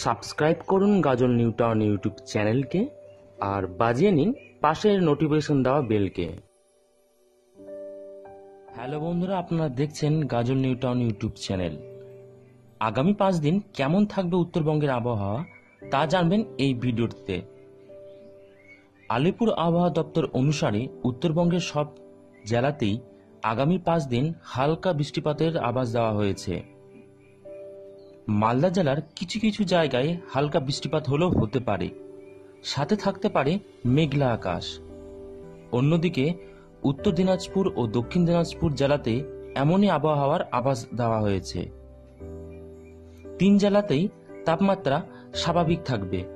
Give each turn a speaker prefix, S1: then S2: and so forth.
S1: Subscribe করুন গাজল new town YouTube চ্যানেলকে আর বাজিয়ে নিন পাশের নোটিফিকেশন দেওয়া বেলকে। হ্যালো বন্ধুরা, আপনারা দেখছেন গাজল নিউ টাউন ইউটিউব চ্যানেল। আগামী 5 দিন কেমন থাকবে উত্তরবঙ্গের আবহাওয়া তা জানবেন এই ভিডিওতে। আলিপুর আবহাওয়া দপ্তর অনুসারে উত্তরবঙ্গের সব জেলাতেই আগামী 5 দিন হালকা বৃষ্টিপাতের আভাস দেওয়া হয়েছে। মালদা জেলার কিছু কিছু জায়গায় হালকা বৃষ্টিপাত হলেও হতে পারে, সাথে থাকতে পারে মেঘলা আকাশ। অন্যদিকে উত্তর দিনাজপুর ও দক্ষিণ দিনাজপুর জেলাতে এমনই আবহাওয়ার আভাস দেওয়া হয়েছে। 3 জেলাতেই তাপমাত্রা স্বাভাবিক থাকবে।